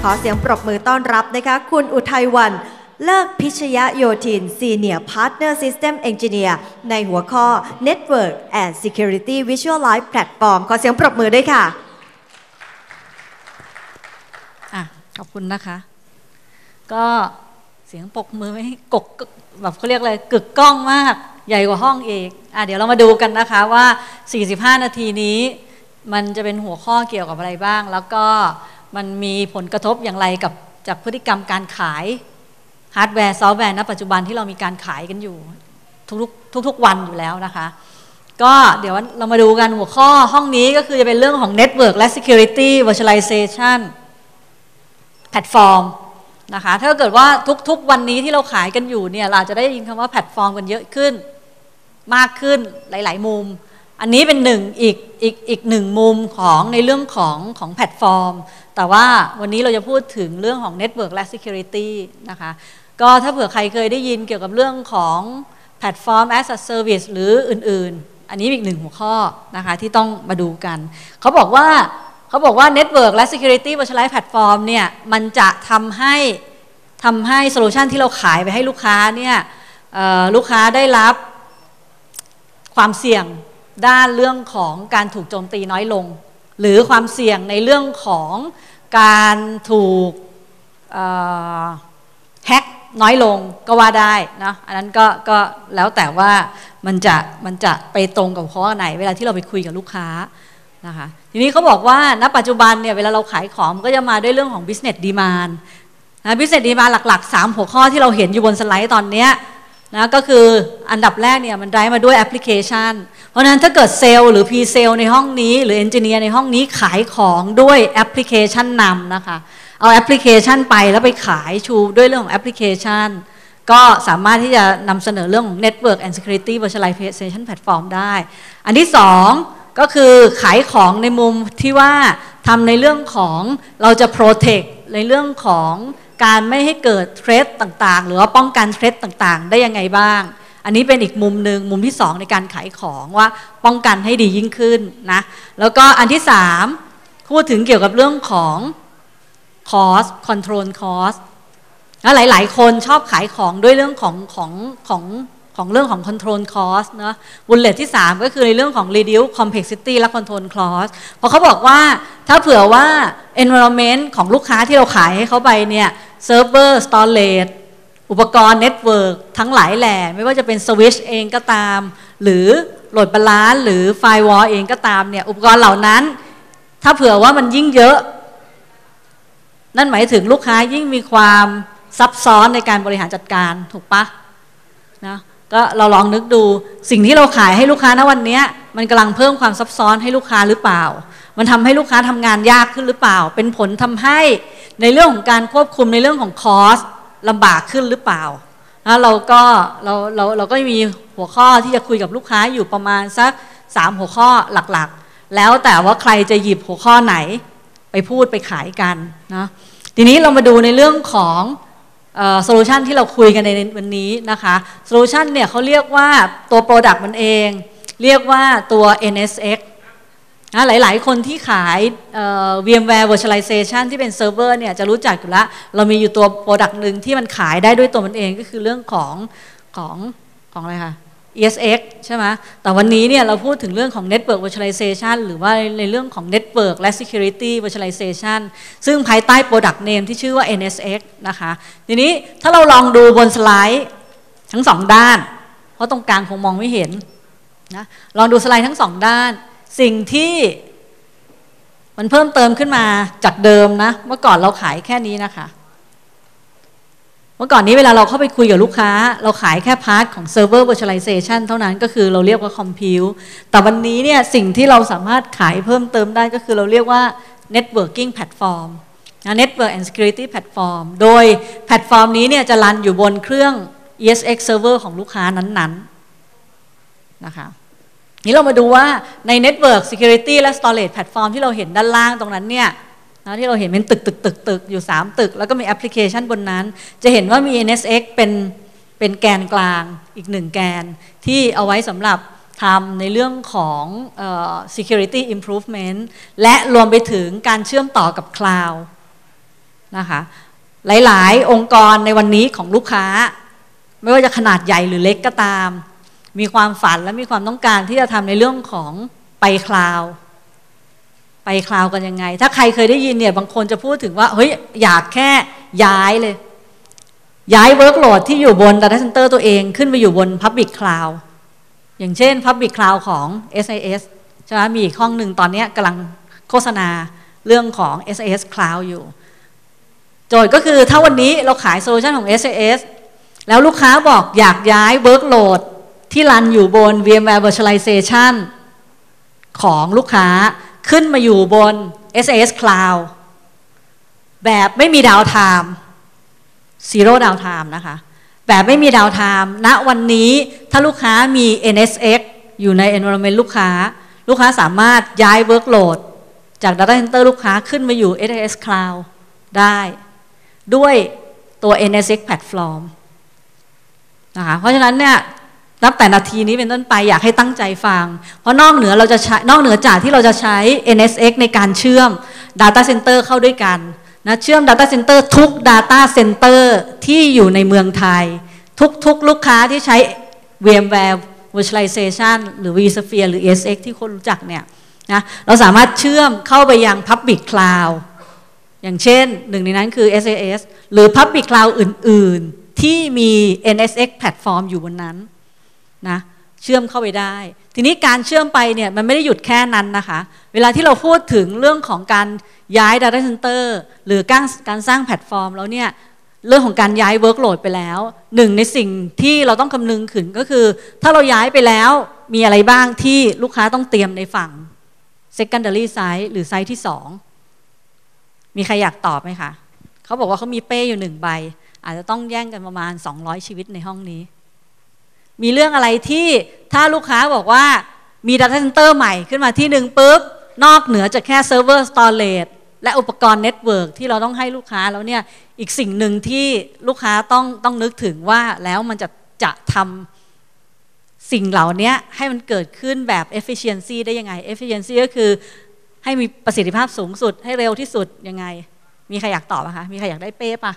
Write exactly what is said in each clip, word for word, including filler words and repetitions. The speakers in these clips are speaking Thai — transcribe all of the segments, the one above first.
อเสียงปรบมือต้อนรับนะคะคุณอุทัยวรรณเลิกพิชยโยธิน Senior Partner System Engineer ในหัวข้อ Network and Security Visualize Platform ขอเสียงปรบมือด้วยค่ะอ่ะขอบคุณนะคะก็เสียงปรบมือไม่กกแบบเขาเรียกอะไรกึกก้องมากใหญ่กว่าห้องเอกอ่ะเดี๋ยวเรามาดูกันนะคะว่าสี่สิบห้านาทีนี้มันจะเป็นหัวข้อเกี่ยวกับอะไรบ้างแล้วก็มันมีผลกระทบอย่างไรกับจากพฤติกรรมการขายฮาร์ดแวร์ซอฟต์แวร์ณปัจจุบันที่เรามีการขายกันอยู่ทุกๆทุกๆวันอยู่แล้วนะคะก็เดี๋ยวเรามาดูกันหัวข้อห้องนี้ก็คือจะเป็นเรื่องของ Network และ Security Virtualization แพลตฟอร์มนะคะถ้าเกิดว่าทุกๆวันนี้ที่เราขายกันอยู่เนี่ยเราจะได้ยินคำว่าแพลตฟอร์มกันเยอะขึ้นมากขึ้นหลายๆมุมอันนี้เป็นหนึ่งอีกอีกอีกหนึ่งมุมของในเรื่องของของแพลตฟอร์มแต่ว่าวันนี้เราจะพูดถึงเรื่องของ Network และ Security นะคะก็ถ้าเผื่อใครเคยได้ยินเกี่ยวกับเรื่องของแพลตฟอร์ม as a service หรืออื่นๆอันนี้อีกหนึ่งหัวข้อนะคะที่ต้องมาดูกันเขาบอกว่าเขาบอกว่า Network และ Security Virtualized Platform เนี่ยมันจะทำให้ทำให้โซลูชันที่เราขายไปให้ลูกค้าเนี่ยลูกค้าได้รับความเสี่ยงด้านเรื่องของการถูกโจมตีน้อยลงหรือความเสี่ยงในเรื่องของการถูกแฮกน้อยลงก็ว่าได้นะอันนั้นก็ก็แล้วแต่ว่ามันจะมันจะไปตรงกับข้อไหนเวลาที่เราไปคุยกับลูกค้านะคะทีนี้เขาบอกว่าณปัจจุบันเนี่ยเวลาเราขายของมันก็จะมาด้วยเรื่องของ business demand นะ business demand หลักๆสามหัวข้อที่เราเห็นอยู่บนสไลด์ตอนนี้นะก็คืออันดับแรกเนี่ยมันได้มาด้วยแอปพลิเคชันเพราะฉะนั้นถ้าเกิดเซลล์หรือ P เซลล์ในห้องนี้หรือเอนจิเนียร์ในห้องนี้ขายของด้วยแอปพลิเคชันนำนะคะเอาแอปพลิเคชันไปแล้วไปขายชูด้วยเรื่องของแอปพลิเคชันก็สามารถที่จะนำเสนอเรื่องของ Network and Security Virtualization Platform ได้อันที่สองก็คือขายของในมุมที่ว่าทำในเรื่องของเราจะ protect ในเรื่องของการไม่ให้เกิดเทรดต่างๆหรือว่าป้องกันเทรดต่างๆได้ยังไงบ้างอันนี้เป็นอีกมุมหนึ่งมุมที่สองในการขายของว่าป้องกันให้ดียิ่งขึ้นนะแล้วก็อันที่สามพูดถึงเกี่ยวกับเรื่องของ cost control cost แล้วหลายๆคนชอบขายของด้วยเรื่องของของของของเรื่องของ control cost นะบุลเลตที่สามก็คือในเรื่องของ reduce complexity และ control cost เพราะเขาบอกว่าถ้าเผื่อว่า environment ของลูกค้าที่เราขายให้เขาไปเนี่ย server storage อุปกรณ์ network ทั้งหลายแหล่ไม่ว่าจะเป็น switch เองก็ตามหรือโหลดบาลานซ์หรือ firewall เองก็ตามเนี่ยอุปกรณ์เหล่านั้นถ้าเผื่อว่ามันยิ่งเยอะนั่นหมายถึงลูกค้ายิ่งมีความซับซ้อนในการบริหารจัดการถูกปะนะก็เราลองนึกดูสิ่งที่เราขายให้ลูกค้าณวันนี้มันกำลังเพิ่มความซับซ้อนให้ลูกค้าหรือเปล่ามันทำให้ลูกค้าทำงานยากขึ้นหรือเปล่าเป็นผลทำให้ในเรื่องของการควบคุมในเรื่องของคอสลำบากขึ้นหรือเปล่านะเราก็เราเราเราก็มีหัวข้อที่จะคุยกับลูกค้าอยู่ประมาณสักสามหัวข้อหลักๆแล้วแต่ว่าใครจะหยิบหัวข้อไหนไปพูดไปขายกันนะทีนี้เรามาดูในเรื่องของโซลูชันที่เราคุยกันในวันนี้นะคะโซลูชันเนี่ยเขาเรียกว่าตัว Product มันเองเรียกว่าตัว เอ็น เอส เอ็กซ์ นะหลายๆคนที่ขาย VMware Virtualization ที่เป็นเซิร์ฟเวอร์เนี่ยจะรู้จักอยู่แล้วเรามีอยู่ตัว Product หนึ่งที่มันขายได้ด้วยตัวมันเองก็คือเรื่องของของของอะไรคะ อี เอส เอ็กซ์ ใช่ไหมแต่วันนี้เนี่ยเราพูดถึงเรื่องของ Network Virtualization หรือว่าในเรื่องของ Network และ Security Virtualization ซึ่งภายใต้ Product Name ที่ชื่อว่า เอ็น เอส เอ็กซ์ นะคะทีนี้ถ้าเราลองดูบนสไลด์ทั้งสองด้านเพราะตรงกลางคงมองไม่เห็นนะลองดูสไลด์ทั้งสองด้านสิ่งที่มันเพิ่มเติมขึ้นมาจากเดิมนะเมื่อก่อนเราขายแค่นี้นะคะเมื่อก่อนนี้เวลาเราเข้าไปคุยกับลูกค้าเราขายแค่พาร์ทของ Server Virtualization เท่านั้นก็คือเราเรียกว่า Compute แต่วันนี้เนี่ยสิ่งที่เราสามารถขายเพิ่มเติมได้ก็คือเราเรียกว่า Networking Platform นะ Network and Security Platform โดยแพลตฟอร์มนี้เนี่ยจะรันอยู่บนเครื่อง อี เอส เอ็กซ์ Server ของลูกค้านั้นๆนะคะนี่เรามาดูว่าใน Network Security และ Storage Platform ที่เราเห็นด้านล่างตรงนั้นเนี่ยนะที่เราเห็นเป็นตึกตึกตึกตึกอยู่สามตึกแล้วก็มีแอปพลิเคชันบนนั้นจะเห็นว่ามี เอ็น เอส เอ็กซ์ เป็นเป็นแกนกลางอีกหนึ่งแกนที่เอาไว้สำหรับทำในเรื่องของเอ่อ security improvement และรวมไปถึงการเชื่อมต่อกับ cloud นะคะหลายๆองค์กรในวันนี้ของลูกค้าไม่ว่าจะขนาดใหญ่หรือเล็กก็ตามมีความฝันและมีความต้องการที่จะทำในเรื่องของไปคลาวด์ไปคลาวด์กันยังไงถ้าใครเคยได้ยินเนี่ยบางคนจะพูดถึงว่าเฮ้ยอยากแค่ย้ายเลยย้ายเวิร์กโหลดที่อยู่บน Data Center ตัวเองขึ้นไปอยู่บน Public Cloud อย่างเช่น Public Cloud ของ เอส ไอ เอส ใช่ไหมมีอีกห้องหนึ่งตอนนี้กำลังโฆษณาเรื่องของ เอส ไอ เอส Cloud อยู่โจทย์ก็คือถ้าวันนี้เราขายโซลูชันของ เอส ไอ เอส แล้วลูกค้าบอกอยากย้ายเวิร์กโหลดที่รันอยู่บน VMware Virtualization ของลูกค้าขึ้นมาอยู่บน เอส ไอ เอส Cloud แบบไม่มีดาวไทม์Zero Downtime นะคะแบบไม่มีดาวไทม์ณวันนี้ถ้าลูกค้ามี เอ็น เอส เอ็กซ์ อยู่ใน environment ลูกค้าลูกค้าสามารถย้าย workload จาก Data Center ลูกค้าขึ้นมาอยู่ เอส ไอ เอส Cloud ได้ด้วยตัว เอ็น เอส เอ็กซ์ Platform นะคะเพราะฉะนั้นเนี่ยนับแต่นาทีนี้เป็นต้นไปอยากให้ตั้งใจฟังเพราะนอกเหนือเราจะใช้นอกเหนือจากที่เราจะใช้ เอ็น เอส เอ็กซ์ ในการเชื่อม Data Center เข้าด้วยกันนะเชื่อม Data Center ทุก Data Center ที่อยู่ในเมืองไทยทุกๆลูกค้าที่ใช้ VMware Virtualization หรือ vSphere หรือ เอ เอส เอ็กซ์ ที่คนรู้จักเนี่ยนะเราสามารถเชื่อมเข้าไปยัง Public Cloud อย่างเช่นหนึ่งในนั้นคือ เอส ไอ เอส หรือ Public Cloud อื่นๆที่มี เอ็น เอส เอ็กซ์ Platform อยู่บนนั้นนะเชื่อมเข้าไปได้ทีนี้การเชื่อมไปเนี่ยมันไม่ได้หยุดแค่นั้นนะคะเวลาที่เราพูดถึงเรื่องของการย้าย Data Center หรือการการสร้างแพลตฟอร์มแล้วเนี่ยเรื่องของการย้าย Workload ไปแล้วหนึ่งในสิ่งที่เราต้องคำนึงถึงก็คือถ้าเราย้ายไปแล้วมีอะไรบ้างที่ลูกค้าต้องเตรียมในฝั่ง Secondary Site หรือไซต์ที่สองมีใครอยากตอบไหมคะเขาบอกว่าเขามีเป้อยู่หนึ่งใบอาจจะต้องแย่งกันประมาณสองร้อยชีวิตในห้องนี้มีเรื่องอะไรที่ถ้าลูกค้าบอกว่ามี Data Center ใหม่ขึ้นมาที่หนึ่งปุ๊บนอกเหนือจากแค่ Server Storage และอุปกรณ์ Network ที่เราต้องให้ลูกค้าแล้วเนี่ยอีกสิ่งหนึ่งที่ลูกค้าต้องต้องนึกถึงว่าแล้วมันจะจะทำสิ่งเหล่านี้ให้มันเกิดขึ้นแบบ efficiency ได้ยังไง efficiency ก็คือให้มีประสิทธิภาพสูงสุดให้เร็วที่สุดยังไงมีใครอยากตอบไหมคะมีใครอยากได้เป๊ะปะ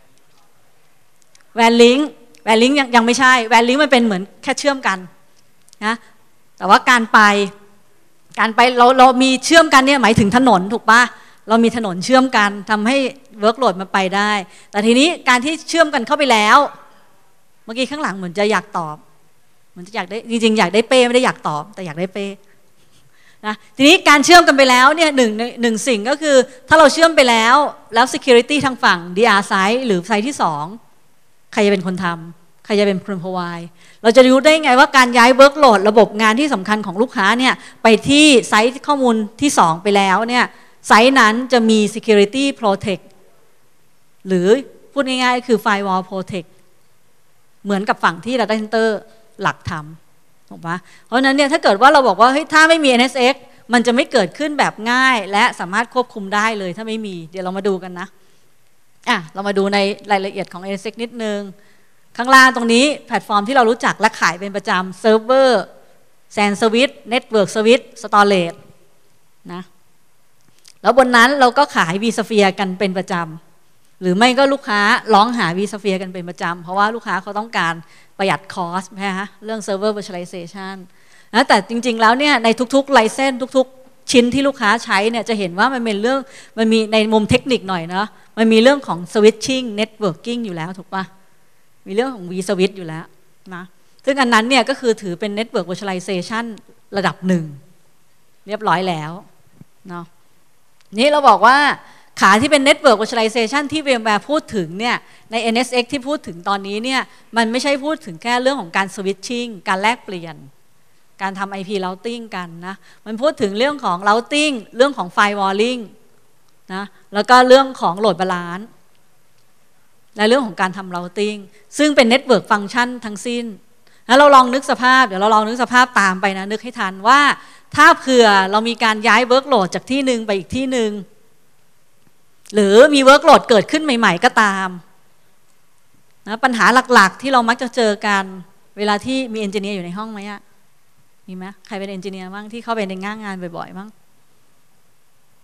WAN Linkแวนลิงก์ยังยังไม่ใช่แวนลิงก์มันเป็นเหมือนแค่เชื่อมกันนะแต่ว่าการไปการไปเราเรามีเชื่อมกันเนี่ยหมายถึงถนนถูกปะเรามีถนนเชื่อมกันทำให้เวิร์กโหลดมันไปได้แต่ทีนี้การที่เชื่อมกันเข้าไปแล้วเมื่อกี้ข้างหลังเหมือนจะอยากตอบเหมือนจะอยากได้จริงๆอยากได้เป้ไม่ได้อยากตอบแต่อยากได้เป้นะทีนี้การเชื่อมกันไปแล้วเนี่ยหนึ่งหนึ่งสิ่งก็คือถ้าเราเชื่อมไปแล้วแล้ว security ทางฝั่ง ดี อาร์ side หรือไซต์ที่สองใครจะเป็นคนทำใครจะเป็นคน provide เราจะรู้ได้ไงว่าการย้าย workload ระบบงานที่สำคัญของลูกค้าเนี่ยไปที่ไซต์ข้อมูลที่สองไปแล้วเนี่ยไซต์นั้นจะมี security protect หรือพูดง่ายๆคือ firewall protect เหมือนกับฝั่งที่ data center หลักทำถูกปะเพราะฉะนั้นเนี่ยถ้าเกิดว่าเราบอกว่าเฮ้ยถ้าไม่มี เอ็น เอส เอ็กซ์ มันจะไม่เกิดขึ้นแบบง่ายและสามารถควบคุมได้เลยถ้าไม่มีเดี๋ยวเรามาดูกันนะอ่ะเรามาดูในรายละเอียดของ เอ็น เอส เอ็กซ์ นิดนึงข้างล่างตรงนี้แพลตฟอร์มที่เรารู้จักและขายเป็นประจำเซิร์ฟเวอร์แซนสวิตช์เน็ตเวิร์กสวิตช์สตอเรจนะแล้วบนนั้นเราก็ขาย vSphere กันเป็นประจำหรือไม่ก็ลูกค้าร้องหา vSphere กันเป็นประจำเพราะว่าลูกค้าเขาต้องการประหยัดคอสใช่ไหมฮะเรื่อง Server Virtualization นะแต่จริงๆแล้วเนี่ยในทุกๆไลเซนส์ทุกๆชิ้นที่ลูกค้าใช้เนี่ยจะเห็นว่ามันเป็นเรื่องมันมีในมุมเทคนิคหน่อยเนาะมันมีเรื่องของ switching networking อยู่แล้วถูกปะมีเรื่องของ vSwitch อยู่แล้วนะซึ่งอันนั้นเนี่ยก็คือถือเป็น Network Virtualization ระดับหนึ่งเรียบร้อยแล้วเนาะนี่เราบอกว่าขาที่เป็น Network Virtualization ที่ VMware พูดถึงเนี่ยใน เอ็น เอส เอ็กซ์ ที่พูดถึงตอนนี้เนี่ยมันไม่ใช่พูดถึงแค่เรื่องของการ switching การแลกเปลี่ยนการทำ ไอ พี routing กันนะมันพูดถึงเรื่องของ routing เรื่องของ firewalling นะแล้วก็เรื่องของ load balanceและเรื่องของการทำ routing ซึ่งเป็น network function ทั้งสิ้นแล้วเราลองนึกสภาพเดี๋ยวเราลองนึกสภาพตามไปนะนึกให้ทันว่าถ้าเผื่อเรามีการย้าย workload จากที่หนึ่งไปอีกที่หนึ่งหรือมี workload เกิดขึ้นใหม่ๆก็ตามนะปัญหาหลักๆที่เรามักจะเจอกันเวลาที่มี engineer อยู่ในห้องไหมอะมีไหมใครเป็น engineer บ้างที่เข้าไปในงานงานบ่อยๆบ้างฮะ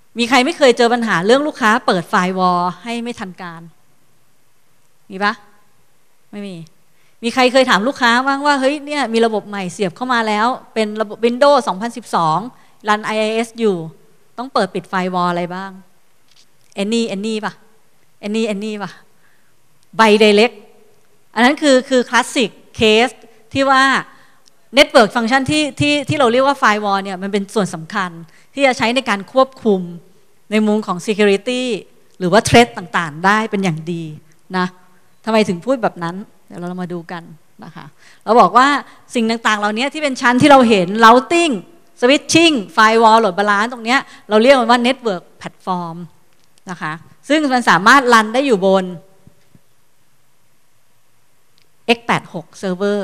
มีใครไม่เคยเจอปัญหาเรื่องลูกค้าเปิดไฟล์วอลให้ไม่ทันการมีปะไม่มีมีใครเคยถามลูกค้าบ้างว่าเฮ้ยเนี่ยมีระบบใหม่เสียบเข้ามาแล้วเป็นระบบ Windows สองพันสิบสอง รัน ไอ ไอ เอส อยู่ต้องเปิดปิดไฟล์วอลอะไรบ้างแอนนี่แอนนี่ปะแอนนี่แอนนี่ปะไบไดเรกอันนั้นคือคือคลาสสิกเคสที่ว่า Network Function ที่ที่ที่เราเรียกว่าไฟล์วอลเนี่ยมันเป็นส่วนสำคัญที่จะใช้ในการควบคุมในมุมของ Security หรือว่า Threat ต่างๆได้เป็นอย่างดีนะทำไมถึงพูดแบบนั้นเดี๋ยวเรามาดูกันนะคะเราบอกว่าสิ่งต่างๆเหล่านี้ที่เป็นชั้นที่เราเห็น Routing Switching Firewall Load Balance ตรงนี้เราเรียกมันว่า Network Platform นะคะซึ่งมันสามารถรันได้อยู่บน เอ็กซ์ แปดสิบหก Server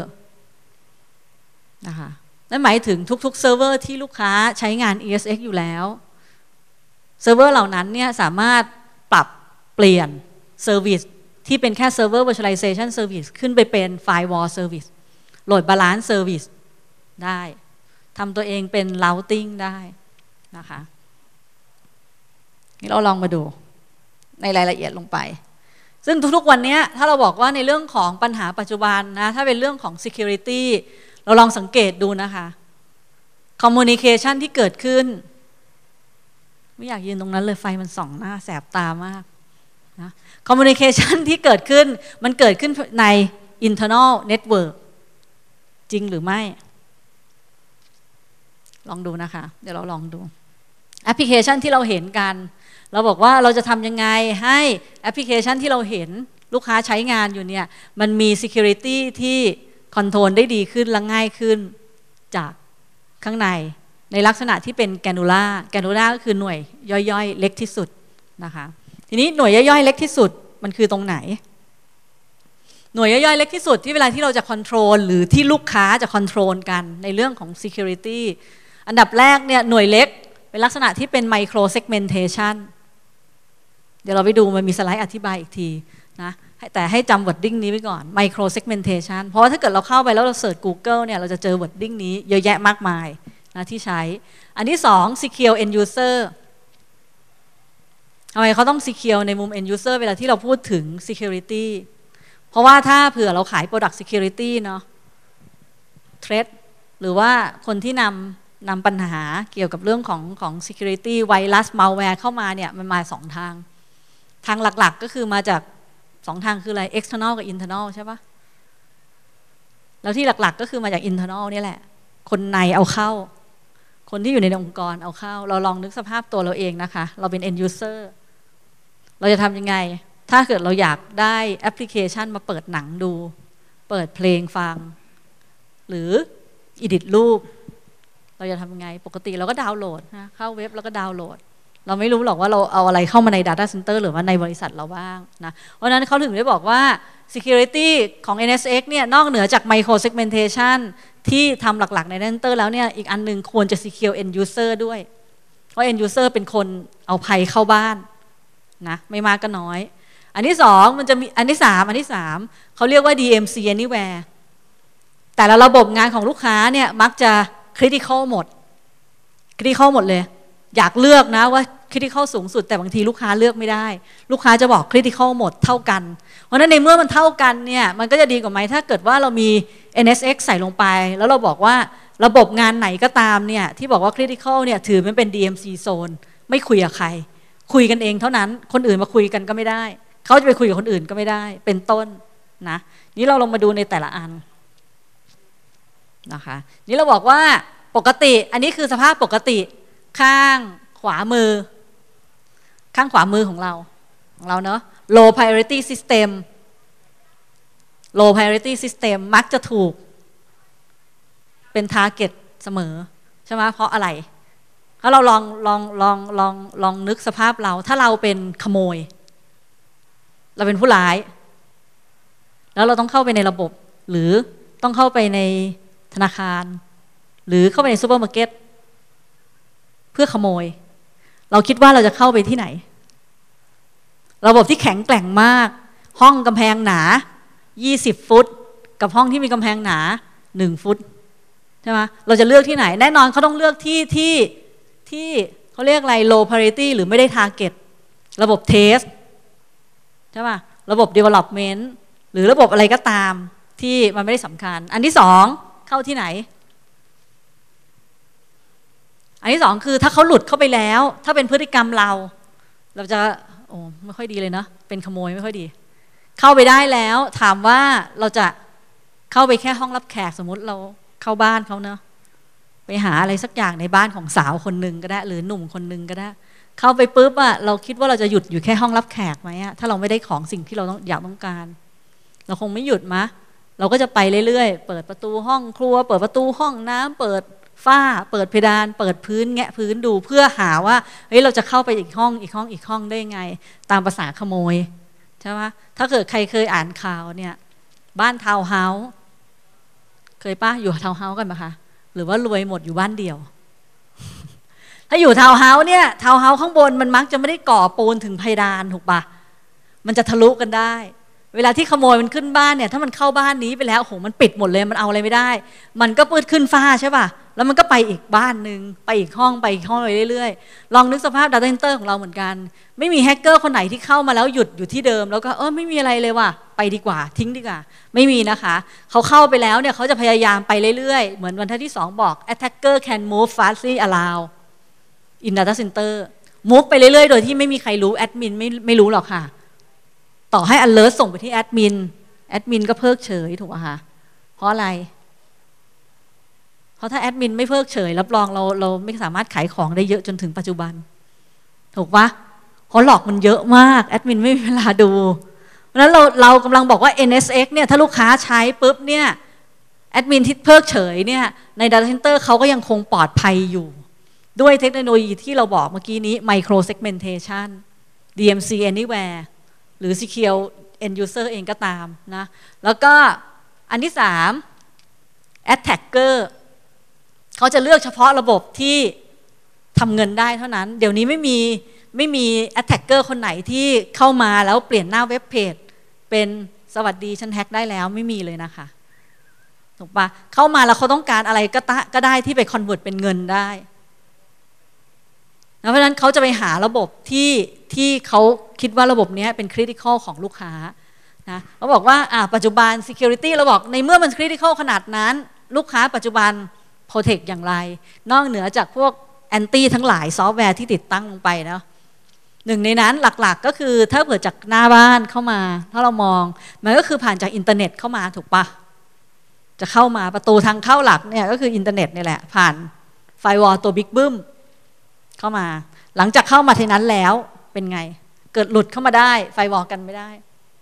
นะคะนั่นหมายถึงทุกๆเซิร์ฟเวอร์ที่ลูกค้าใช้งาน อี เอส เอ็กซ์ อยู่แล้วเซิร์ฟเวอร์เหล่านั้นเนี่ยสามารถปรับเปลี่ยนเซอร์วิสที่เป็นแค่ Server Virtualization Service ขึ้นไปเป็น Firewall Service Load Balance Service ได้ทำตัวเองเป็น Routing ได้นะคะนี่เราลองมาดูในรายละเอียดลงไปซึ่งทุกๆวันนี้ถ้าเราบอกว่าในเรื่องของปัญหาปัจจุบันนะถ้าเป็นเรื่องของ Security เราลองสังเกตดูนะคะ Communication ที่เกิดขึ้นไม่อยากยืนตรงนั้นเลยไฟมันส่องหน้าแสบตามากนะ Communication ที่เกิดขึ้นมันเกิดขึ้นใน internal network จริงหรือไม่ลองดูนะคะเดี๋ยวเราลองดูแอปพลิเคชันที่เราเห็นกันเราบอกว่าเราจะทำยังไงให้แอปพลิเคชันที่เราเห็นลูกค้าใช้งานอยู่เนี่ยมันมี security ที่คอนโทรลได้ดีขึ้นและง่ายขึ้นจากข้างในในลักษณะที่เป็นแกนูล่าแกนูล่าก็คือหน่วยย่อยๆเล็กที่สุดนะคะทีนี้หน่วยย่อยๆเล็กที่สุดมันคือตรงไหนหน่วยย่อยๆเล็กที่สุดที่เวลาที่เราจะคอนโทรลหรือที่ลูกค้าจะคอนโทรลกันในเรื่องของ security อันดับแรกเนี่ยหน่วยเล็กเป็นลักษณะที่เป็น micro segmentation เดี๋ยวเราไปดูมันมีสไลด์อธิบายอีกทีนะแต่ให้จำ wording นี้ไว้ก่อน micro segmentation เพราะว่าถ้าเกิดเราเข้าไปแล้วเราเสิร์ช Google เนี่ยเราจะเจอ wording นี้เยอะแยะมากมายนะที่ใช้อันที่สอง secure end user ทำไมเขาต้อง secure ในมุม end user เวลาที่เราพูดถึง security เพราะว่าถ้าเผื่อเราขาย product security เนาะ threat หรือว่าคนที่นำนำปัญหาเกี่ยวกับเรื่องของของ security ไวรัส malware เข้ามาเนี่ยมันมาสองทางทางหลักๆก็คือมาจากสองทางคืออะไร external กับ internal ใช่ปะแล้วที่หลักๆก็คือมาจาก internal นี่แหละคนในเอาเข้าคนที่อยู่ในองค์กรเอาเข้าเราลองนึกสภาพตัวเราเองนะคะเราเป็น end user เราจะทำยังไงถ้าเกิดเราอยากได้แอปพลิเคชันมาเปิดหนังดูเปิดเพลงฟังหรือ edit รูปเราจะทำยังไงปกติเราก็ดาวน์โหลดนะเข้าเว็บแล้วก็ดาวน์โหลดเราไม่รู้หรอกว่าเราเอาอะไรเข้ามาใน Data Center หรือว่าในบริษัทเราบ้างนะเพราะฉะนั้นเขาถึงได้บอกว่า Security ของ เอ็น เอส เอ็กซ์ เนี่ยนอกเหนือจาก Micro Segmentation ที่ทำหลักๆใน Data Center แล้วเนี่ยอีกอันนึงควรจะ Secure End User ด้วยเพราะ End User เป็นคนเอาภัยเข้าบ้านนะไม่มากก็น้อยอันที่สองมันจะมีอันที่สามอันที่สามเขาเรียกว่า ดี เอ็ม ซี Anywhere แต่ละระบบงานของลูกค้าเนี่ยมักจะ Critical หมด Critical หมดเลยอยากเลือกนะว่า critical สูงสุดแต่บางทีลูกค้าเลือกไม่ได้ลูกค้าจะบอก critical หมดเท่ากันเพราะฉะนั้นในเมื่อมันเท่ากันเนี่ยมันก็จะดีกว่าไหมถ้าเกิดว่าเรามี เอ็น เอส เอ็กซ์ ใส่ลงไปแล้วเราบอกว่าระบบงานไหนก็ตามเนี่ยที่บอกว่า critical เนี่ยถือมันเป็น ดี เอ็ม ซี zone ไม่คุยกับใครคุยกันเองเท่านั้นคนอื่นมาคุยกันก็ไม่ได้เขาจะไปคุยกับคนอื่นก็ไม่ได้เป็นต้นนะนี่เราลงมาดูในแต่ละอันนะคะนี่เราบอกว่าปกติอันนี้คือสภาพปกติข้างขวามือข้างขวามือของเราของเราเนาะ low priority system low priority system มักจะถูกเป็น target เสมอใช่ไหมเพราะอะไรถ้าเราลองลองลองลองลองนึกสภาพเราถ้าเราเป็นขโมยเราเป็นผู้ร้ายแล้วเราต้องเข้าไปในระบบหรือต้องเข้าไปในธนาคารหรือเข้าไปในซูเปอร์มาร์เก็ตเพื่อขโมยเราคิดว่าเราจะเข้าไปที่ไหนระบบที่แข็งแกร่งมากห้องกำแพงหนายี่สิบฟุตกับห้องที่มีกำแพงหนาหนึ่งฟุตใช่ไหมเราจะเลือกที่ไหนแน่นอนเขาต้องเลือกที่ที่ที่เขาเรียกอะไร low priority หรือไม่ได้ target ระบบ test ใช่ป่ะระบบ development หรือระบบอะไรก็ตามที่มันไม่ได้สำคัญอันที่สองเข้าที่ไหนอันที่สองคือถ้าเขาหลุดเข้าไปแล้วถ้าเป็นพฤติกรรมเราเราจะโอ้ไม่ค่อยดีเลยนะเป็นขโมยไม่ค่อยดีเข้าไปได้แล้วถามว่าเราจะเข้าไปแค่ห้องรับแขกสมมติเราเข้าบ้านเขาเนาะไปหาอะไรสักอย่างในบ้านของสาวคนหนึ่งก็ได้หรือหนุ่มคนหนึ่งก็ได้เข้าไปปุ๊บอะเราคิดว่าเราจะหยุดอยู่แค่ห้องรับแขกไหมอะถ้าเราไม่ได้ของสิ่งที่เราต้องอยากต้องการเราคงไม่หยุดมะเราก็จะไปเรื่อยๆเปิดประตูห้องครัวเปิดประตูห้องน้ำเปิดฝ้าเปิดเพดานเปิดพื้นแงะพื้นดูเพื่อหาว่าเฮ้ยเราจะเข้าไปอีกห้องอีกห้องอีกห้องได้ไงตามภาษาขโมยใช่ไหมถ้าเกิดใครเคยอ่านข่าวเนี่ยบ้านทาวน์เฮาส์เคยป้าอยู่ทาวน์เฮาส์กันไหมคะหรือว่ารวยหมดอยู่บ้านเดียว ถ้าอยู่ทาวน์เฮาส์เนี่ยทาวน์เฮาส์ข้างบนมันมักจะไม่ได้ก่อปูนถึงเพดานถูกปะมันจะทะลุกันได้เวลาที่ขโมยมันขึ้นบ้านเนี่ยถ้ามันเข้าบ้านนี้ไปแล้วโหมันปิดหมดเลยมันเอาอะไรไม่ได้มันก็ปืดขึ้นฟ้าใช่ป่ะแล้วมันก็ไปอีกบ้านนึงไปอีกห้องไปอีกห้องไปเรื่อยๆลองนึกสภาพ Data Center ของเราเหมือนกันไม่มีแฮกเกอร์คนไหนที่เข้ามาแล้วหยุดอยู่ที่เดิมแล้วก็เออไม่มีอะไรเลยว่ะไปดีกว่าทิ้งดีกว่าไม่มีนะคะเขาเข้าไปแล้วเนี่ยเขาจะพยายามไปเรื่อยๆเหมือนวันที่สองบอก attacker can move fastly around in data center move ไปเรื่อยๆโดยที่ไม่มีใครรู้แอดมินไม่ไม่รู้หรอกค่ะต่อให้ alert ส่งไปที่แอดมินแอดมินก็เพิกเฉยถูกป่ะคะเพราะอะไรเพราะถ้าแอดมินไม่เพิกเฉยรับรองเราเราไม่สามารถขายของได้เยอะจนถึงปัจจุบันถูกปะเพราะหลอกมันเยอะมากแอดมินไม่มีเวลาดูเพราะฉะนั้นเราเรากำลังบอกว่า เอ็น เอส เอ็กซ์ เนี่ยถ้าลูกค้าใช้ปุ๊บเนี่ยแอดมินที่เพิกเฉยเนี่ยใน Data Center เขาก็ยังคงปลอดภัยอยู่ด้วยเทคโนโลยีที่เราบอกเมื่อกี้นี้ Micro Segmentation ดี เอ็ม ซี Anywhere หรือ Secure End User เองก็ตามนะแล้วก็อันที่สาม Attacker เขาจะเลือกเฉพาะระบบที่ทำเงินได้เท่านั้นเดี๋ยวนี้ไม่มีไม่มี attacker คนไหนที่เข้ามาแล้วเปลี่ยนหน้าเว็บเพจเป็นสวัสดีฉันแฮ็กได้แล้วไม่มีเลยนะคะถูกปะเข้ามาแล้วเขาต้องการอะไรก็ก็ได้ที่ไป convert เป็นเงินได้เพราะฉะนั้นเขาจะไปหาระบบที่ที่เขาคิดว่าระบบนี้เป็น critical ของลูกค้านะเขาบอกว่าอ่าปัจจุบัน security เราบอกในเมื่อมัน critical ขนาดนั้นลูกค้าปัจจุบันprotect อย่างไรนอกเหนือจากพวกแอนตี้ทั้งหลายซอฟต์แวร์ที่ติดตั้งลงไปนะหนึ่งในนั้นหลักๆก็คือถ้าเกิดจากหน้าบ้านเข้ามาถ้าเรามองมันก็คือผ่านจากอินเทอร์เน็ตเข้ามาถูกปะจะเข้ามาประตูทางเข้าหลักเนี่ยก็คืออินเทอร์เน็ตนี่แหละผ่านไฟวอลตัวบิ๊กบึ้มเข้ามาหลังจากเข้ามาทีนั้นแล้วเป็นไงเกิดหลุดเข้ามาได้ไฟวอลกันไม่ได้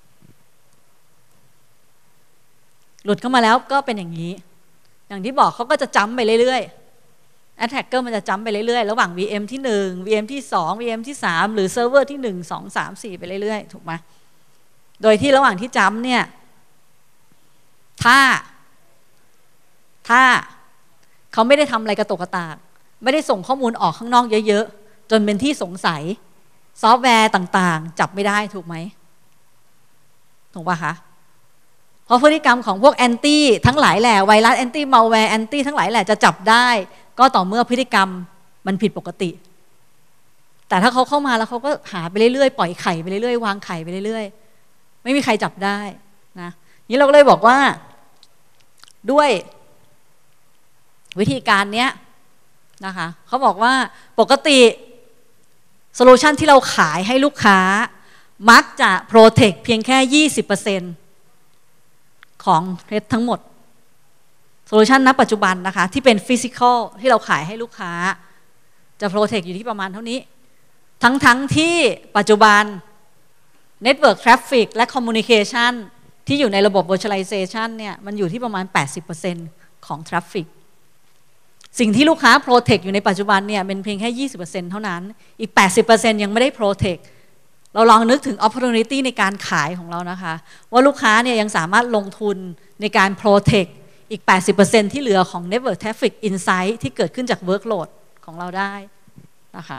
หลุดเข้ามาแล้วก็เป็นอย่างนี้อย่างที่บอกเขาก็จะจัมป์ไปเรื่อยๆ attacker มันจะจัมป์ไปเรื่อยๆระหว่าง วี เอ็ม ที่หนึ่ง วี เอ็ม ที่สอง วี เอ็ม ที่สามหรือเซิร์ฟเวอร์ที่หนึ่ง สอง สาม สี่ไปเรื่อยๆถูกไหมโดยที่ระหว่างที่จัมป์เนี่ยถ้าถ้าเขาไม่ได้ทำอะไรกระตกกระตากไม่ได้ส่งข้อมูลออกข้างนอกเยอะๆจนเป็นที่สงสัยซอฟต์แวร์ต่างๆจับไม่ได้ถูกไหมถูกป่ะคะเพราะพฤติกรรมของพวกแอนตี้ทั้งหลายแหละไวรัสแอนตี้มัลแวร์แอนตี้ทั้งหลายแหละจะจับได้ก็ต่อเมื่อพฤติกรรมมันผิดปกติแต่ถ้าเขาเข้ามาแล้วเขาก็หาไปเรื่อยๆปล่อยไข่ไปเรื่อยๆวางไข่ไปเรื่อยๆไม่มีใครจับได้นะนี้เราก็เลยบอกว่าด้วยวิธีการเนี้ยนะคะเขาบอกว่าปกติโซลูชันที่เราขายให้ลูกค้ามักจะโปรเทคเพียงแค่ ยี่สิบเปอร์เซ็นต์ ของเทรดทั้งหมดโซลูชันณปัจจุบันนะคะที่เป็นฟิสิกอลที่เราขายให้ลูกค้าจะโปรเทคอยู่ที่ประมาณเท่านี้ทั้งๆ ท, ที่ปัจจุบัน Network Traffic และ Communication ที่อยู่ในระบบ Virtualization เนี่ยมันอยู่ที่ประมาณ แปดสิบเปอร์เซ็นต์ ของ Traffic สิ่งที่ลูกค้าโปรเทคอยู่ในปัจจุบันเนี่ยเป็นเพียงแค่ ยี่สิบเปอร์เซ็นต์ เท่านั้นอีก แปดสิบเปอร์เซ็นต์ ยังไม่ได้โปรเทคเราลองนึกถึง opportunity ในการขายของเรานะคะว่าลูกค้าเนี่ยยังสามารถลงทุนในการ protect อีก แปดสิบเปอร์เซ็นต์ ที่เหลือของ network traffic insight ที่เกิดขึ้นจาก workload ของเราได้นะคะ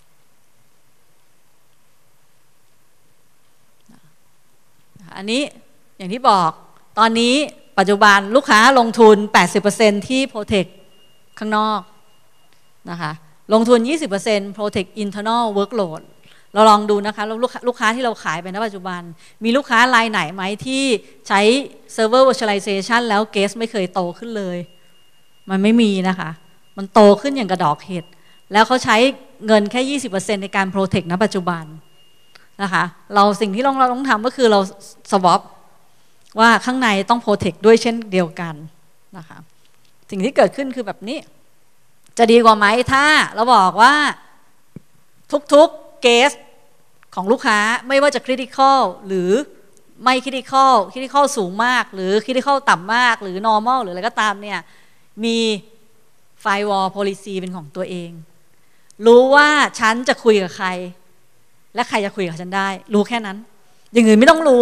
อันนี้อย่างที่บอกตอนนี้ปัจจุบันลูกค้าลงทุน แปดสิบเปอร์เซ็นต์ ที่ protect ข้างนอกนะคะลงทุน ยี่สิบเปอร์เซ็นต์ protect internal workload เราลองดูนะคะลูกค้าที่เราขายไปณปัจจุบันมีลูกค้ารายไหนไหมที่ใช้ server virtualization แล้ว guest ไม่เคยโตขึ้นเลยมันไม่มีนะคะมันโตขึ้นอย่างกระดอกเห็ดแล้วเขาใช้เงินแค่ ยี่สิบเปอร์เซ็นต์ ในการ protect ณปัจจุบันนะคะเราสิ่งที่เราต้องทำก็คือเรา swap ว่าข้างในต้อง protect ด้วยเช่นเดียวกันนะคะสิ่งที่เกิดขึ้นคือแบบนี้จะดีกว่าไหมถ้าเราบอกว่าทุกๆ case ของลูกค้าไม่ว่าจะ critical หรือไม่ critical critical สูงมากหรือ critical ต่ำมากหรือ normal หรืออะไรก็ตามเนี่ยมี firewall policy เป็นของตัวเองรู้ว่าฉันจะคุยกับใครและใครจะคุยกับฉันได้รู้แค่นั้นอย่างอื่นไม่ต้องรู้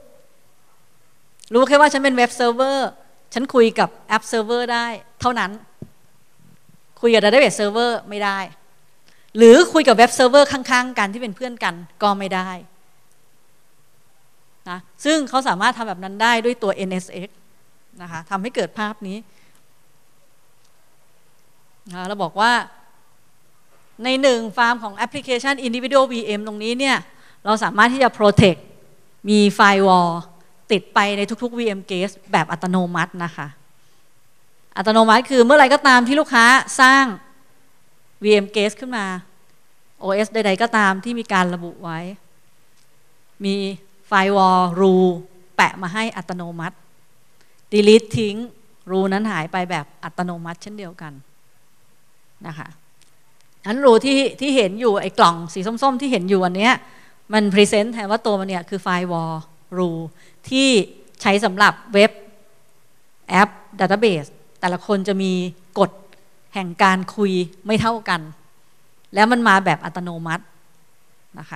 รู้แค่ว่าฉันเป็นเว็บเซิร์ฟเวอร์ฉันคุยกับแอปเซิร์ฟเวอร์ได้เท่านั้นคุยกับ database server ไม่ได้หรือคุยกับเว็บเซิร์ฟเวอร์ข้างๆกันที่เป็นเพื่อนกันก็ไม่ได้นะซึ่งเขาสามารถทำแบบนั้นได้ด้วยตัว เอ็น เอส เอ็กซ์ นะคะทำให้เกิดภาพนี้นะเราบอกว่าในหนึ่งฟาร์มของ application individual วี เอ็ม ตรงนี้เนี่ยเราสามารถที่จะ protect มี firewall ติดไปในทุกๆ วี เอ็ม guest แบบอัตโนมัตินะคะอัตโนมัติคือเมื่อไรก็ตามที่ลูกค้าสร้าง วี เอ็ม guest ขึ้นมา โอ เอส ใดๆก็ตามที่มีการระบุไว้มี firewall rule แปะมาให้อัตโนมัติ delete ทิ้ง rule นั้นหายไปแบบอัตโนมัติเช่นเดียวกันนะคะนั้นรูที่ที่เห็นอยู่ไอ้กล่องสีส้มๆที่เห็นอยู่อันเนี้ยมันพรีเซนต์แทนว่าตัวมันเนี่ยคือ firewall rule ที่ใช้สำหรับเว็บแอป database แต่ละคนจะมีกฎแห่งการคุยไม่เท่ากันแล้วมันมาแบบอัตโนมัตินะคะ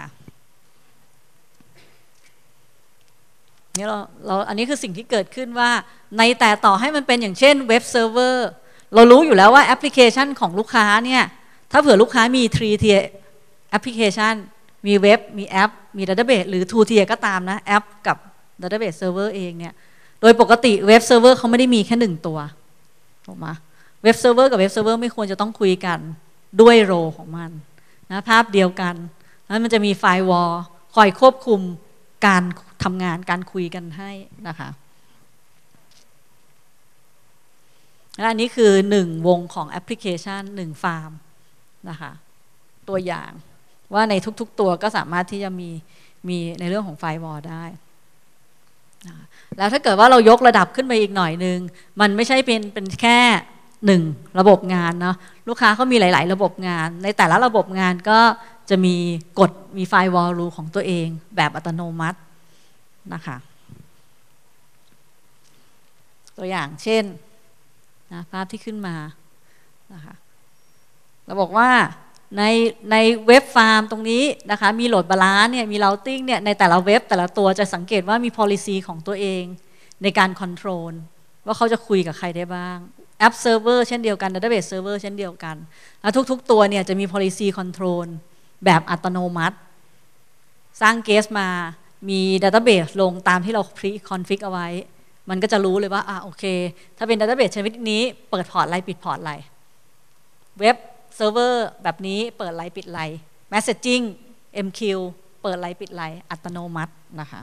นี่เราเราอันนี้คือสิ่งที่เกิดขึ้นว่าในแต่ต่อให้มันเป็นอย่างเช่นเว็บเซิร์ฟเวอร์เรารู้อยู่แล้วว่าแอปพลิเคชันของลูกค้าเนี่ยถ้าเผื่อลูกค้ามี three tier application มีเว็บมีแอปมี database หรือ two tier ก็ตามนะแอปกับ database server เองเนี่ยโดยปกติเว็บเซิร์ฟเวอร์เขาไม่ได้มีแค่หนึ่งตัวถูกไหมเว็บเซิร์ฟเวอร์กับเว็บเซิร์ฟเวอร์ไม่ควรจะต้องคุยกันด้วยโรของมันนะภาพเดียวกันแล้วมันจะมีไฟร์วอลคอยควบคุมการทำงานการคุยกันให้นะคะและอันนี้คือหนึ่งวงของแอปพลิเคชันหนึ่งฟาร์มนะคะตัวอย่างว่าในทุกๆตัวก็สามารถที่จะมีมีในเรื่องของไฟร์วอลได้แล้วถ้าเกิดว่าเรายกระดับขึ้นไปอีกหน่อยนึงมันไม่ใช่เป็นเป็นแค่หนึ่งระบบงานเนาะลูกค้าเขามีหลายๆระบบงานในแต่ละระบบงานก็จะมีกฎมีไฟร์วอลรูของตัวเองแบบอัตโนมัตินะคะตัวอย่างเช่นนะภาพที่ขึ้นมานะคะเราบอกว่าในในเว็บฟาร์มตรงนี้นะคะมีโหลดบาลานซ์เนี่ยมีเราติ้งเนี่ยในแต่ละเว็บแต่ละตัวจะสังเกตว่ามี policy ของตัวเองในการ control ว่าเขาจะคุยกับใครได้บ้างแอปเซิร์ฟเวอร์เช่นเดียวกัน database server เช่นเดียวกันแล้วทุกๆตัวเนี่ยจะมี policy control แบบอัตโนมัติสร้างเกสมามี database ลงตามที่เรา pre config เอาไว้มันก็จะรู้เลยว่าอ่ะโอเคถ้าเป็น database ชนิดนี้เปิดพอร์ตอะไรปิดพอร์ตอะไรเว็บเซิร์ฟเวอร์แบบนี้เปิดไลน์ปิดไลน์ messaging เอ็ม คิว เปิดไลน์ปิดไลน์อัตโนมัตินะคะ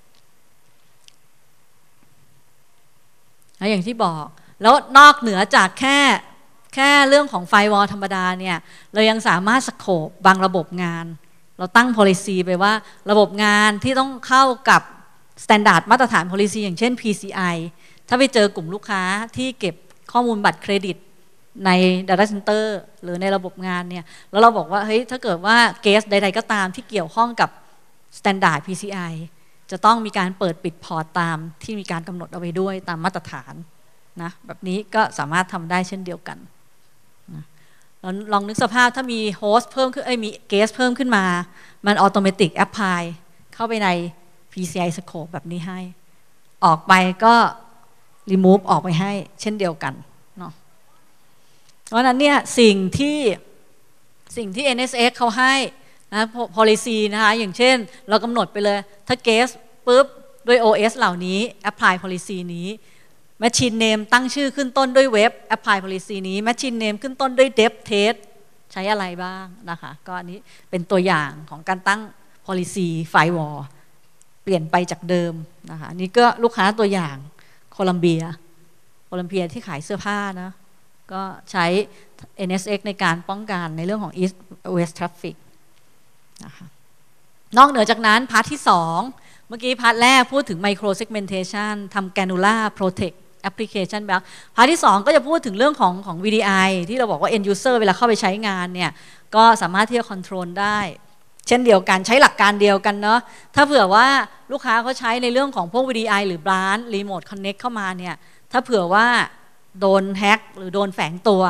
แล้วอย่างที่บอกแล้วนอกเหนือจากแค่แค่เรื่องของไฟร์วอลธรรมดาเนี่ยเรายังสามารถสโคปบางระบบงานเราตั้ง policy ไปว่าระบบงานที่ต้องเข้ากับ standard มาตรฐาน policy อย่างเช่น พี ซี ไอ ถ้าไปเจอกลุ่มลูกค้าที่เก็บข้อมูลบัตรเครดิตใน data center หรือในระบบงานเนี่ยแล้วเราบอกว่าเฮ้ยถ้าเกิดว่าเกสใดๆก็ตามที่เกี่ยวข้องกับ standard พี ซี ไอ จะต้องมีการเปิดปิดพอร์ตตามที่มีการกำหนดเอาไว้ด้วยตามมาตรฐานนะแบบนี้ก็สามารถทำได้เช่นเดียวกันนะเราลองนึกสภาพถ้ามีโฮสต์เพิ่มขึ้นเอ้ยมีเกสเพิ่มขึ้นมามันออโตเมติกแอปพลายเข้าไปใน พี ซี ไอ scope แบบนี้ให้ออกไปก็ remove ออกไปให้เช่นเดียวกันเนาะเพราะนั้นเนี่ยสิ่งที่สิ่งที่ เอ็น เอส เอ็กซ์ เขาให้นะ policy นะคะอย่างเช่นเรากำหนดไปเลยถ้าเกสปุ๊บด้วย โอ เอส เหล่านี้ apply policy นี้ machine name ตั้งชื่อขึ้นต้นด้วยเว็บ apply policy นี้ machine name ขึ้นต้นด้วย dev test ใช้อะไรบ้างนะคะก็อันนี้เป็นตัวอย่างของการตั้ง policy firewall เปลี่ยนไปจากเดิมนะคะนี่ก็ลูกค้าตัวอย่างโคลัมเบียโคลัมเบียที่ขายเสื้อผ้านะก็ใช้ เอ็น เอส เอ็กซ์ ในการป้องกันในเรื่องของ East West Traffic นะคะนอกเหนือจากนั้นพาร์ทที่สองเมื่อกี้พาร์ทแรกพูดถึง Micro Segmentation ทำ Granular Protect Application แบบพาร์ทที่สองก็จะพูดถึงเรื่องของของ วี ดี ไอ ที่เราบอกว่า End User เวลาเข้าไปใช้งานเนี่ยก็สามารถที่จะ Control ได้เช่นเดียวกันใช้หลักการเดียวกันเนาะถ้าเผื่อว่าลูกค้าเขาใช้ในเรื่องของพวก วี ดี ไอ หรือ Branch Remote Connect เข้ามาเนี่ยถ้าเผื่อว่าโดนแฮ็กหรือโดนแฝงตัว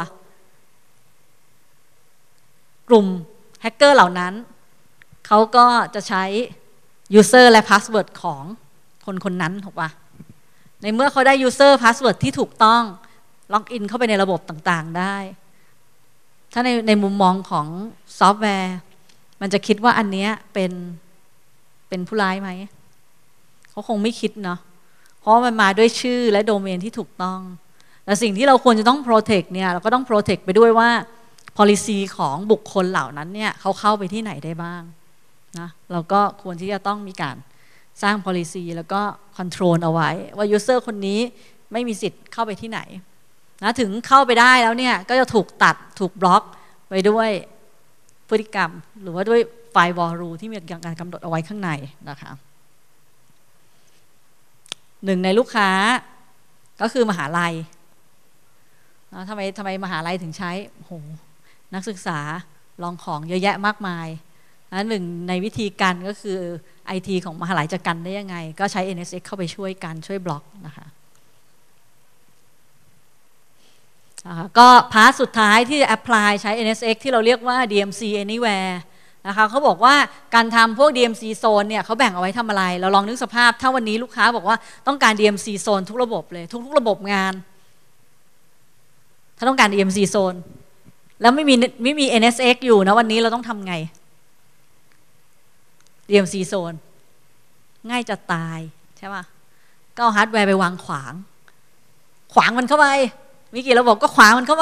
กลุ่มแฮกเกอร์เหล่านั้นเขาก็จะใช้ user และ password ของคนคนนั้นถูกปะในเมื่อเขาได้ user password ที่ถูกต้องล็อกอินเข้าไปในระบบต่างๆได้ถ้าในในมุมมองของซอฟต์แวร์มันจะคิดว่าอันเนี้ยเป็นเป็นผู้ร้ายไหมเขาคงไม่คิดเนาะเพราะมันมาด้วยชื่อและโดเมนที่ถูกต้องแต่สิ่งที่เราควรจะต้อง protect เนี่ยเราก็ต้อง protect ไปด้วยว่า policy ของบุคคลเหล่านั้นเนี่ยเขาเข้าไปที่ไหนได้บ้างนะเราก็ควรที่จะต้องมีการสร้าง policy แล้วก็ control เอาไว้ว่า user คนนี้ไม่มีสิทธิ์เข้าไปที่ไหนนะถึงเข้าไปได้แล้วเนี่ยก็จะถูกตัดถูกบล็อกไปด้วยพฤติกรรมหรือว่าด้วย firewall rule ที่มีการกำหนดเอาไว้ข้างในนะคะหนึ่งในลูกค้าก็คือมหาลัยนะทำไมทำไมมหาลัยถึงใช้โหนักศึกษาลองของเยอะแยะมากมายนะหนึ่งในวิธีการก็คือ ไอ ที ของมหาลัยจะกันได้ยังไงก็ใช้ เอ็น เอส เอ็กซ์ เข้าไปช่วยกันช่วยบล็อกนะคะก็พาร์ทสุดท้ายที่จะ apply ใช้ เอ็น เอส เอ็กซ์ ที่เราเรียกว่า ดี เอ็ม ซี Anywhere นะคะเขาบอกว่าการทำพวก ดี เอ็ม ซี Zone เนี่ยเขาแบ่งเอาไว้ทำอะไรเราลองนึกสภาพถ้าวันนี้ลูกค้าบอกว่าต้องการ ดี เอ็ม ซี Zone ทุกระบบเลยทุกๆระบบงานถ้าต้องการ ดี เอ็ม ซี Zone แล้วไม่มีไม่มี เอ็น เอส เอ็กซ์ อยู่นะวันนี้เราต้องทำไง ดี เอ็ม ซี Zone ง่ายจะตายใช่ป่ะก็เอาฮาร์ดแวร์ไปวางขวางขวางมันเข้าไปมีกี่ระบบก็ขวางมันเข้าไป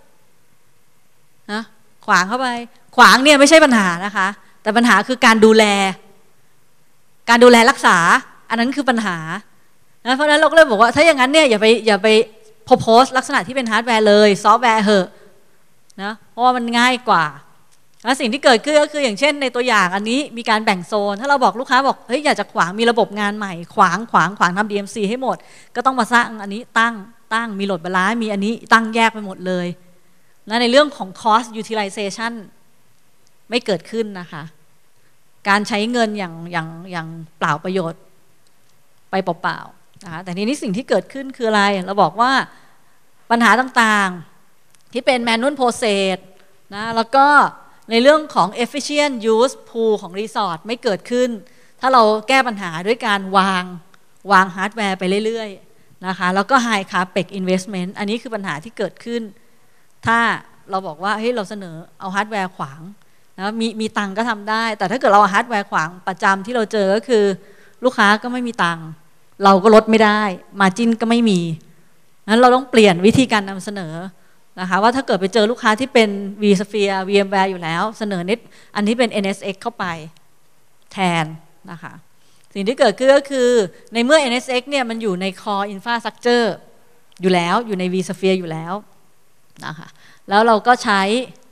นะขวางเข้าไปขวางเนี่ยไม่ใช่ปัญหานะคะแต่ปัญหาคือการดูแลการดูแลรักษาอันนั้นคือปัญหานะเพราะฉะนั้นเราก็เลยบอกว่าถ้าอย่างนั้นเนี่ยอย่าไปอย่าไปโพสต์ลักษณะที่เป็นฮาร์ดแวร์เลยซอฟต์แวร์เหอะนะเพราะว่ามันง่ายกว่าแล้วสิ่งที่เกิดขึ้นก็คืออย่างเช่นในตัวอย่างอันนี้มีการแบ่งโซนถ้าเราบอกลูกค้าบอกเฮ้ยอยากจะขวางมีระบบงานใหม่ขวางขวางขวางทำ ดี เอ็ม ซี ให้หมดก็ต้องมาสร้างอันนี้ตั้งตั้งมีโหลดบาลานซ์มีอันนี้ตั้งแยกไปหมดเลยนะในเรื่องของ cost utilization ไม่เกิดขึ้นนะคะการใช้เงินอย่างอย่างอย่างเปล่าประโยชน์ไปเปล่าๆนะคะแต่ทีนี้สิ่งที่เกิดขึ้นคืออะไรเราบอกว่าปัญหาต่างๆที่เป็น manual process นะแล้วก็ในเรื่องของ efficient use pool ของรีสอร์ทไม่เกิดขึ้นถ้าเราแก้ปัญหาด้วยการวางวางฮาร์ดแวร์ไปเรื่อยๆนะคะแล้วก็ high capex investment อันนี้คือปัญหาที่เกิดขึ้นถ้าเราบอกว่าเฮ้ยเราเสนอเอาฮาร์ดแวร์ขวางนะมีมีตังก็ทำได้แต่ถ้าเกิดเราเอาฮาร์ดแวร์ขวางประจำที่เราเจอก็คือลูกค้าก็ไม่มีตังเราก็ลดไม่ได้มาร์จิ้นก็ไม่มีนั้นเราต้องเปลี่ยนวิธีการนำเสนอนะคะว่าถ้าเกิดไปเจอลูกค้าที่เป็น vSphere วี เอ็ม แวร์ อยู่แล้วเสนอนิดอันนี้เป็น เอ็น เอส เอ็กซ์ เข้าไปแทนนะคะสิ่งที่เกิดขึ้นก็คือในเมื่อ เอ็น เอส เอ็กซ์ เนี่ยมันอยู่ใน core infrastructure อยู่แล้วอยู่ใน vSphere อยู่แล้วนะคะแล้วเราก็ใช้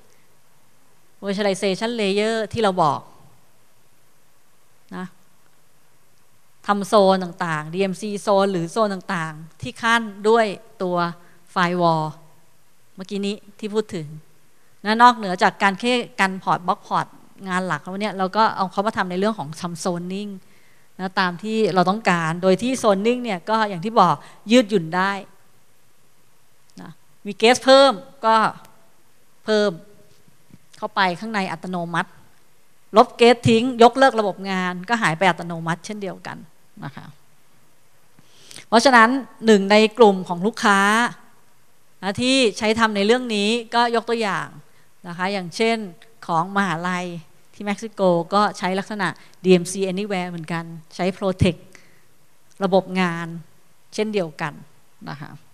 virtualization layer ที่เราบอกนะทำโซนต่างๆ ดี เอ็ม ซี โซนหรือโซนต่างๆที่ขั้นด้วยตัว firewallเมื่อกี้นี้ที่พูดถึงนะนอกเหนือจากการแค่กันพอร์ตบล็อกพอร์ตงานหลักแล้วเนี่ยเราก็เอาเขามาทำในเรื่องของทำโซนนิ่งนะตามที่เราต้องการโดยที่โซนนิ่งเนี่ยก็อย่างที่บอกยืดหยุ่นได้นะมีเกสเพิ่มก็เพิ่มเข้าไปข้างในอัตโนมัติลบเกสทิ้งยกเลิกระบบงานก็หายไปอัตโนมัติเช่นเดียวกันนะคะเพราะฉะนั้นหนึ่งในกลุ่มของลูกค้านะที่ใช้ทำในเรื่องนี้ก็ยกตัวอย่างนะคะอย่างเช่นของมหาลัยที่เม็กซิโกก็ใช้ลักษณะ ดี เอ็ม ซี Anywhere เหมือนกันใช้ Protect ระบบงานเช่นเดียวกันนะคะ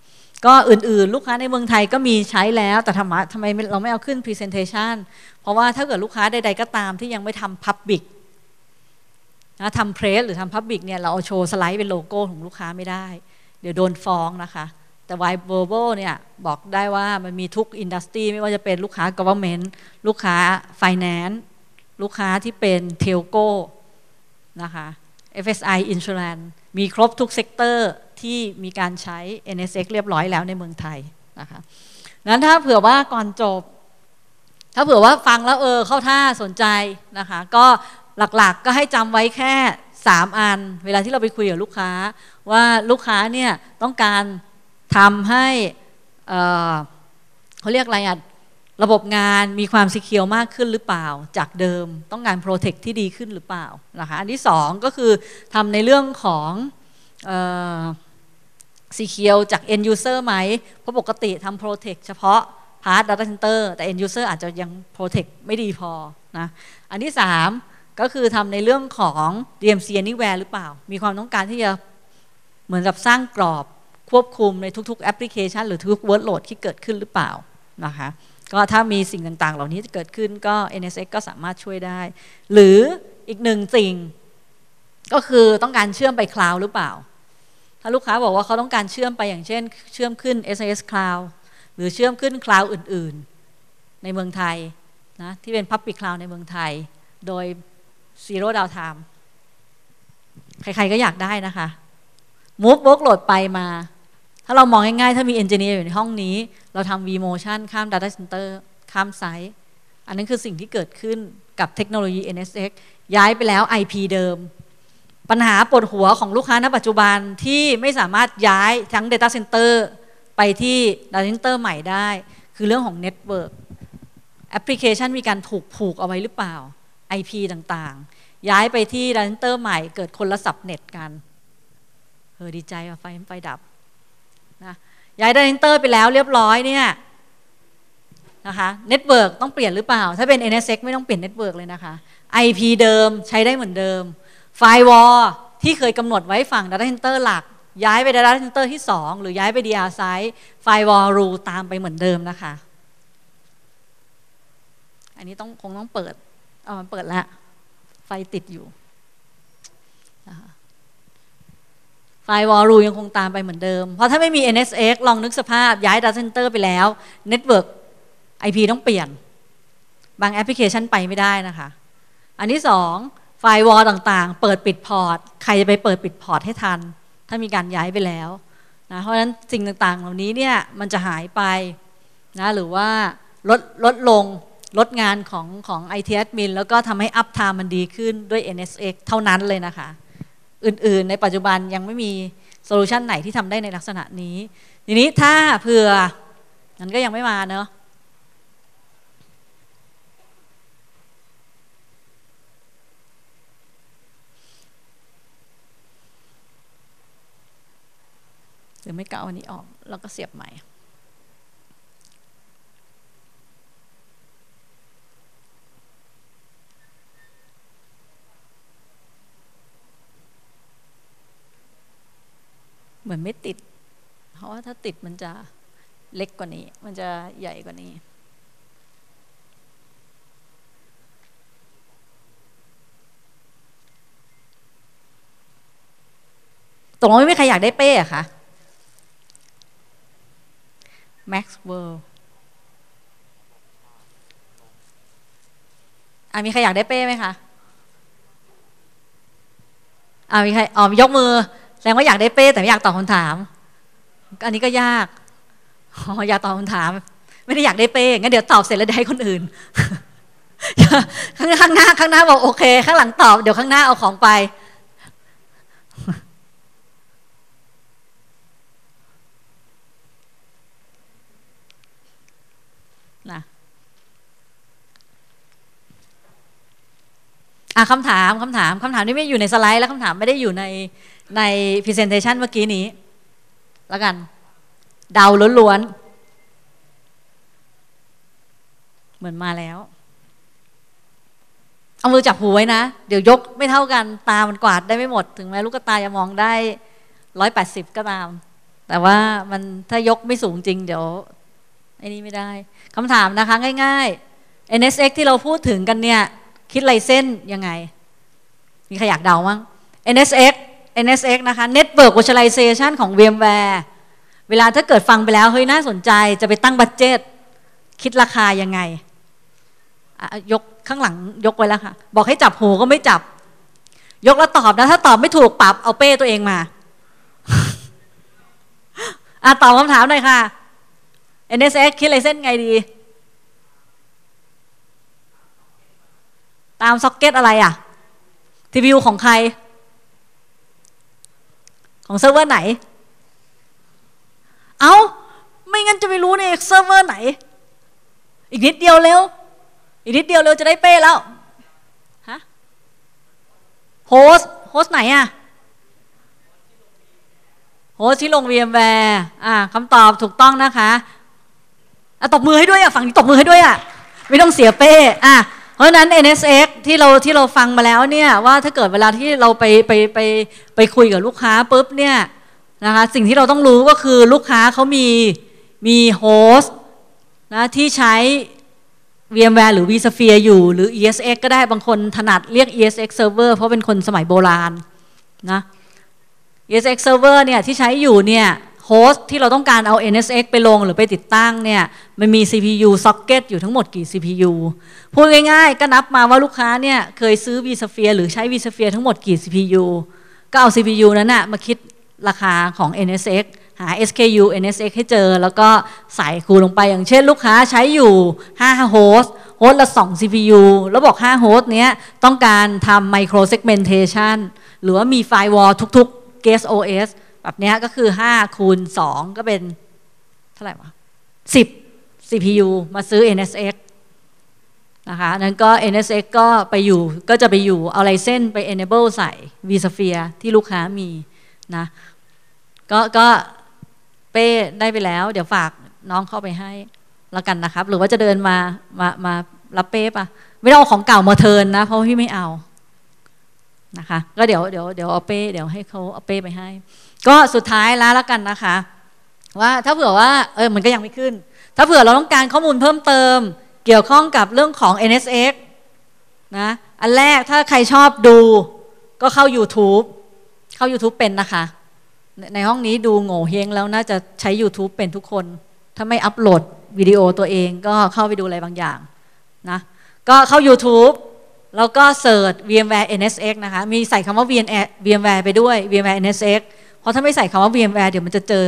ก็อื่นๆลูกค้าในเมืองไทยก็มีใช้แล้วแต่ทำไมทำไมเราไม่เอาขึ้น Presentation เพราะว่าถ้าเกิดลูกค้าใดๆก็ตามที่ยังไม่ทำ Public นะทำ Press หรือทำ Public เนี่ยเราเอาโชว์สไลด์เป็นโลโก้ของลูกค้าไม่ได้เดี๋ยวโดนฟ้องนะคะแต่ White Verbal เนี่ยบอกได้ว่ามันมีทุกอินดัสทรีไม่ว่าจะเป็นลูกค้า Government ลูกค้า Finance ลูกค้าที่เป็น Telco นะคะ เอฟ เอส ไอ Insurance มีครบทุกเซกเตอร์ที่มีการใช้ เอ็น เอส เอ็กซ์ เรียบร้อยแล้วในเมืองไทยนะคะนั้นถ้าเผื่อว่าก่อนจบถ้าเผื่อว่าฟังแล้วเออเข้าท่าสนใจนะคะก็หลักๆก็ให้จำไว้แค่สามอันเวลาที่เราไปคุยกับลูกค้าว่าลูกค้าเนี่ยต้องการทำให้เอ่อเขาเรียกอะไรอ่ะระบบงานมีความซีเคียวมากขึ้นหรือเปล่าจากเดิมต้องการโปรเทคที่ดีขึ้นหรือเปล่านะคะอันที่สองก็คือทำในเรื่องของเอ่อซีเคียวจาก end user ไหมเพราะปกติทำโปรเทคเฉพาะพาร์ท data center แต่ end user อาจจะยัง protect ไม่ดีพอนะอันที่สามก็คือทำในเรื่องของ ดี เอ็ม ซี Anywhere หรือเปล่ามีความต้องการที่จะเหมือนกับสร้างกรอบควบคุมในทุกๆแอปพลิเคชันหรือทุก workload ที่เกิดขึ้นหรือเปล่านะคะก็ถ้ามีสิ่งต่างๆเหล่านี้เกิดขึ้นก็ เอ็น เอส เอ็กซ์ ก็สามารถช่วยได้หรืออีกหนึ่งสิ่งก็คือต้องการเชื่อมไปคลาวด์หรือเปล่าถ้าลูกค้าบอกว่าเขาต้องการเชื่อมไปอย่างเช่นเชื่อมขึ้น เอส เอส Cloud หรือเชื่อมขึ้นคลาวด์อื่นๆในเมืองไทยนะที่เป็น Public Cloud ในเมืองไทยโดย Zero Downtime ใครๆก็อยากได้นะคะ Move Workload ไปมาถ้าเรามองง่ายๆถ้ามี Engineer อยู่ในห้องนี้เราทำ vMotion ข้าม Data Center ข้ามไซต์อันนั้นคือสิ่งที่เกิดขึ้นกับเทคโนโลยี เอ็น เอส เอ็กซ์ ย้ายไปแล้ว ไอ พี เดิมปัญหาปวดหัวของลูกค้าณปัจจุบันที่ไม่สามารถย้ายทั้ง Data Center ไปที่ Data Center ใหม่ได้คือเรื่องของ Network แอปพลิเคชันมีการถูกผูกเอาไว้หรือเปล่า ไอ พี ต่างๆย้ายไปที่ Data Center ใหม่เกิดคนละสับเน็ตกันเออดีใจว่าไฟไฟดับนะย้าย Data Center ไปแล้วเรียบร้อยเนี่ยนะคะเน็ตเวิร์กต้องเปลี่ยนหรือเปล่าถ้าเป็น เอ็น เอส เอ็กซ์ ไม่ต้องเปลี่ยนเน็ตเวิร์กเลยนะคะ ไอ พี เดิมใช้ได้เหมือนเดิมไฟวอลที่เคยกำหนดไว้ฝั่ง Data Center หลักย้ายไป Data Center ที่สองหรือย้ายไป ดี อาร์ Site ไฟวอลรูตามไปเหมือนเดิมนะคะอันนี้ต้องคงต้องเปิดเอามันเปิดแล้วไฟติดอยู่นะคะไฟวอลรูยังคงตามไปเหมือนเดิมเพราะถ้าไม่มี เอ็น เอส เอ็กซ์ ลองนึกสภาพย้าย Data Center ไปแล้ว Network ไอ พี ต้องเปลี่ยนบางแอปพลิเคชันไปไม่ได้นะคะอันที่สองไฟวอลต่างๆเปิดปิดพอร์ตใครจะไปเปิดปิดพอร์ตให้ทันถ้ามีการย้ายไปแล้วนะเพราะฉะนั้นสิ่งต่างๆเหล่านี้เนี่ยมันจะหายไปนะหรือว่าลดลดลงลดงานของของ ไอ ที Admin แล้วก็ทำให้ Up Time มันดีขึ้นด้วย เอ็น เอส เอ็กซ์ เท่านั้นเลยนะคะอื่นๆในปัจจุบันยังไม่มีโซลูชันไหนที่ทำได้ในลักษณะนี้ทีนี้ถ้าเผื่อมันก็ยังไม่มาเนอะหรือไม่ก็เอาอันนี้ออกแล้วก็เสียบใหม่เหมือนไม่ติดเพราะว่าถ้าติดมันจะเล็กกว่านี้มันจะใหญ่กว่านี้ตกลงไม่มีใครอยากได้เป้อะคะ Maxwell อ่ะมีใครอยากได้เป้ไหมคะอ่ะมีใครอ๋อยกมือแสดงว่าอยากได้เป้แต่ไม่อยากตอบคำถามอันนี้ก็ยากอ๋ออยากตอบคำถามไม่ได้อยากได้เป้งั้นเดี๋ยวตอบเสร็จแล้วได้ให้คนอื่น ข้างข้างหน้าข้างหน้าบอกโอเคข้างหลังตอบเดี๋ยวข้างหน้าเอาของไปนะอ่ะคำถามคำถามคำถามที่ไม่อยู่ในสไลด์แล้วคำถามไม่ได้อยู่ในใน presentation เมื่อกี้นี้แล้วกันเดาล้วนๆเหมือนมาแล้วเอามือจับหูไว้นะเดี๋ยวยกไม่เท่ากันตามันกวาดได้ไม่หมดถึงแม้ลูกตาจะมองได้ร้อยแปดสิบก็ตามแต่แต่ว่ามันถ้ายกไม่สูงจริงเดี๋ยวไอ้นี่ไม่ได้คำถามนะคะง่ายๆ เอ็น เอส เอ็กซ์ ที่เราพูดถึงกันเนี่ยคิดไลเซนส์ยังไงมีใครอยากเดามั้ง เอ็น เอส เอ็กซ์ เอ็น เอส เอ็กซ์ นะคะ Network Virtualization ของ VMware เวลาถ้าเกิดฟังไปแล้วเฮ้ยน่าสนใจจะไปตั้งบัดเจ็ตคิดราคายังไงยกข้างหลังยกไว้แล้วค่ะบอกให้จับหูก็ไม่จับยกแล้วตอบนะถ้าตอบไม่ถูกปรับเอาเป้ตัวเองมาอ่ะตอบคำถามหน่อยค่ะ เอ็น เอส เอ็กซ์ คิดไลเซนส์ไงดีตามซ็อกเก็ตอะไรอ่ะ ที พี ยู ของใครของเซิร์ฟเวอร์ไหนเอ้าไม่งั้นจะไปรู้ในเซิร์ฟเวอร์ไหนอีกนิดเดียวเร็วอีกนิดเดียวเร็วจะได้เป้แล้วฮะโฮสโฮสไหนอะโฮสที่ลง VMware อ่าคำตอบถูกต้องนะคะอ่ะตบมือให้ด้วยอ่ะฝั่งนี้ตบมือให้ด้วยอ่ะไม่ต้องเสียเป้อ่ะเพราะฉะนั้น เอ็น เอส เอ็กซ์ ที่เราที่เราฟังมาแล้วเนี่ยว่าถ้าเกิดเวลาที่เราไปไปไปไปคุยกับลูกค้าปุ๊บเนี่ยนะคะสิ่งที่เราต้องรู้ก็คือลูกค้าเขามีมีโฮสต์นะที่ใช้ VMware หรือ vSphere อยู่หรือ อี เอส เอ็กซ์ ก็ได้บางคนถนัดเรียก อี เอส เอ็กซ์ Server เพราะเป็นคนสมัยโบราณนะ อี เอส เอ็กซ์ Server เนี่ยที่ใช้อยู่เนี่ยโฮสต์ที่เราต้องการเอา เอ็น เอส เอ็กซ์ ไปลงหรือไปติดตั้งเนี่ยมันมี ซี พี ยู socket อยู่ทั้งหมดกี่ ซี พี ยู พูดง่ายๆก็นับมาว่าลูกค้าเนี่ยเคยซื้อ vSphere หรือใช้ vSphere ทั้งหมดกี่ ซี พี ยู ก็เอา ซี พี ยู นั้นนะมาคิดราคาของ เอ็น เอส เอ็กซ์ หา เอส เค ยู เอ็น เอส เอ็กซ์ ให้เจอแล้วก็ใส่คูณลงไปอย่างเช่นลูกค้าใช้อยู่ห้าโฮสต์โฮสต์ละสอง ซี พี ยู แล้วบอกห้าโฮสต์เนี้ยต้องการทำ micro segmentation หรือว่ามี firewall ทุกๆ guest โอ เอส แบบนี้ก็คือห้าคูณสองก็เป็นเท่าไหร่วะสิบ ซี พี ยู มาซื้อ เอ็น เอส เอ็กซ์ นะคะนั้นก็ เอ็น เอส เอ็กซ์ ก็ไปอยู่ก็จะไปอยู่เอาไลเซนส์ไป enable ใส่ vSphere ที่ลูกค้ามีนะก็ก็เป้ได้ไปแล้วเดี๋ยวฝากน้องเข้าไปให้แล้วกันนะครับหรือว่าจะเดินมามามารับเป้ปะไม่ต้องเอาของเก่ามาเทิร์นนะเพราะพี่ไม่เอานะคะก็เดี๋ยวเดี๋ยวเดี๋ยวเอาเป้เดี๋ยวให้เขาเอาเป้ไปให้ก็สุดท้ายแล้วแล้วกันนะคะว่าถ้าเผื่อว่าเออมันก็ยังไม่ขึ้นถ้าเผื่อเราต้องการข้อมูลเพิ่มเติมเกี่ยวข้องกับเรื่องของ เอ็น เอส เอ็กซ์ นะอันแรกถ้าใครชอบดูก็เข้า YouTube เข้า YouTube เป็นนะคะในห้องนี้ดูโง่เฮงแล้วน่าจะใช้ YouTube เป็นทุกคนถ้าไม่อัปโหลดวิดีโอตัวเองก็เข้าไปดูอะไรบางอย่างนะก็เข้า YouTube แล้วก็เสิร์ช VMware เอ็น เอส เอ็กซ์ นะคะมีใส่คำว่า VMware ไปด้วย VMware เอ็น เอส เอ็กซ์ เพราะถ้าไม่ใส่คำว่า VMware เดี๋ยวมันจะเจอ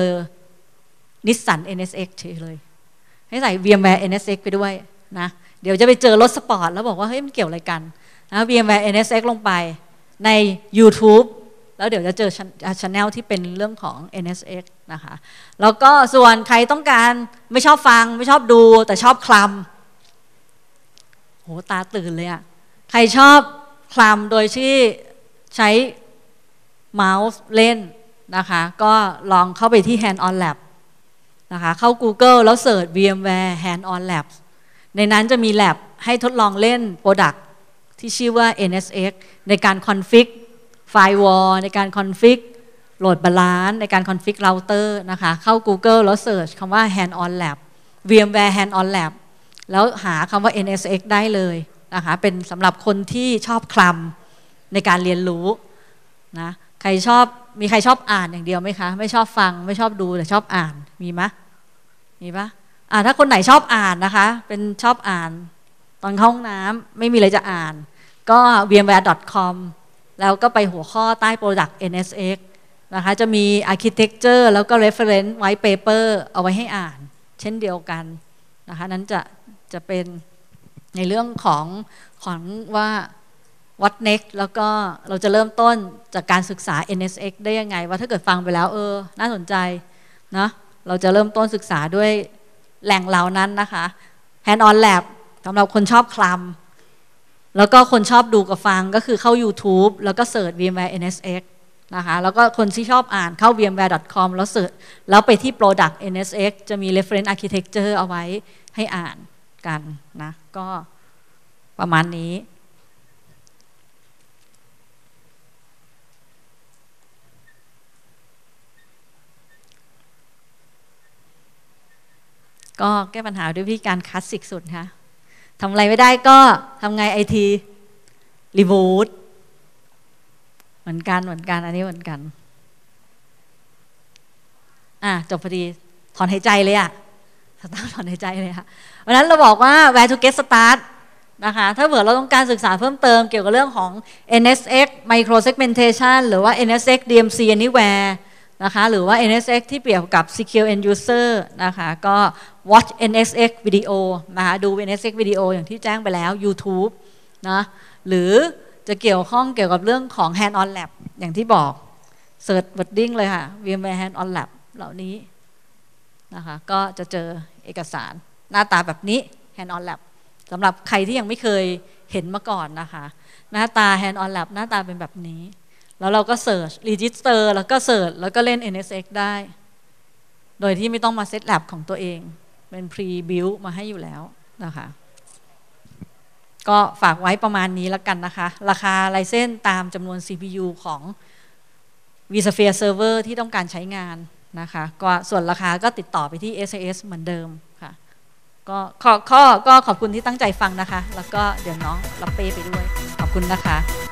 Nissan เอ็น เอส เอ็กซ์ เฉยเลยให้ใส่ VMware เอ็น เอส เอ็กซ์ ไปด้วยนะเดี๋ยวจะไปเจอรถสปอร์ตแล้วบอกว่าเฮ้ยมันเกี่ยวอะไรกันนะ VMware เอ็น เอส เอ็กซ์ ลงไปใน YouTube แล้วเดี๋ยวจะเจอ channel ที่เป็นเรื่องของ เอ็น เอส เอ็กซ์ นะคะแล้วก็ส่วนใครต้องการไม่ชอบฟังไม่ชอบดูแต่ชอบคลำโหตาตื่นเลยอะใครชอบคลำโดยที่ใช้เมาส์เล่นนะคะก็ลองเข้าไปที่ Hand on Lab นะคะเข้า Google แล้วเสิร์ช VMware Hand on Lab ในนั้นจะมี lab ให้ทดลองเล่น Product ที่ชื่อว่า เอ็น เอส เอ็กซ์ ในการ config firewall ในการ config load balance ในการ config router นะคะเข้า Google แล้วเสิร์ชคำว่า Hand on Lab VMware Hand on Lab แล้วหาคำว่า เอ็น เอส เอ็กซ์ ได้เลยนะคะเป็นสำหรับคนที่ชอบคลำในการเรียนรู้นะใครชอบมีใครชอบอ่านอย่างเดียวไหมคะไม่ชอบฟังไม่ชอบดูแต่ชอบอ่านมีไหมมีปะอ่าถ้าคนไหนชอบอ่านนะคะเป็นชอบอ่านตอนเข้าห้องน้ำไม่มีอะไรจะอ่านก็ วี เอ็ม แวร์ ดอท คอม แล้วก็ไปหัวข้อใต้ Product เอ็น เอส เอ็กซ์ นะคะจะมี Architecture แล้วก็ Reference White Paper เอาไว้ให้อ่านเช่นเดียวกันนะคะนั้นจะจะเป็นในเรื่องของของว่า what next แล้วก็เราจะเริ่มต้นจากการศึกษา เอ็น เอส เอ็กซ์ ได้ยังไงว่าถ้าเกิดฟังไปแล้วเออน่าสนใจนะเราจะเริ่มต้นศึกษาด้วยแหล่งเหล่านั้นนะคะ Hand on Lab สำหรับคนชอบคลำแล้วก็คนชอบดูกับฟังก็คือเข้า YouTube แล้วก็เสิร์ช VMware เอ็น เอส เอ็กซ์ นะคะแล้วก็คนที่ชอบอ่านเข้า วี เอ็ม แวร์ ดอท คอม แล้วเสิร์ชแล้วไปที่ Product เอ็น เอส เอ็กซ์ จะมี Reference Architecture เอาไว้ให้อ่านกันนะก็ประมาณนี้ก็แก้ปัญหาด้วยวิธีการคลาสสิกสุดค่ะทำอะไรไม่ได้ก็ทำไงไอทีรีบูตเหมือนกันเหมือนกันอันนี้เหมือนกันอ่ะจบพอดีถอนหายใจเลยอ่ะสตาร์ทถอนหายใจเลยค่ะวันนั้นเราบอกว่า where to get start นะคะถ้าเผื่อเราต้องการศึกษาเพิ่มเติมเกี่ยวกับเรื่องของ เอ็น เอส เอ็กซ์ micro segmentation หรือว่า เอ็น เอส เอ็กซ์ ดี เอ็ม ซี anywhere นะคะหรือว่า เอ็น เอส เอ็กซ์ ที่เปรียบกับ secure end user นะคะก็ watch เอ็น เอส เอ็กซ์ video นะคะดู เอ็น เอส เอ็กซ์ video อย่างที่แจ้งไปแล้ว YouTube นะหรือจะเกี่ยวข้องเกี่ยวกับเรื่องของ hand on lab อย่างที่บอก search wording เลยค่ะ VMware hand on lab เหล่านี้นะคะก็จะเจอเอกสารหน้าตาแบบนี้ hand on lab สำหรับใครที่ยังไม่เคยเห็นมาก่อนนะคะหน้าตา hand on lab หน้าตาเป็นแบบนี้แล้วเราก็ search register แล้วก็ search แล้วก็เล่น เอ็น เอส เอ็กซ์ ได้โดยที่ไม่ต้องมาเซต lab ของตัวเองเป็น pre build มาให้อยู่แล้วนะคะก็ฝากไว้ประมาณนี้แล้วกันนะคะราคาไลเซนส์ตามจำนวน ซี พี ยู ของ vSphere Server ที่ต้องการใช้งานนะคะก็ส่วนราคาก็ติดต่อไปที่ เอส เอ เอส เหมือนเดิมค่ะก็ข้อข้อก็ขอบคุณที่ตั้งใจฟังนะคะแล้วก็เดี๋ยวน้องรับเป้ไปด้วยขอบคุณนะคะ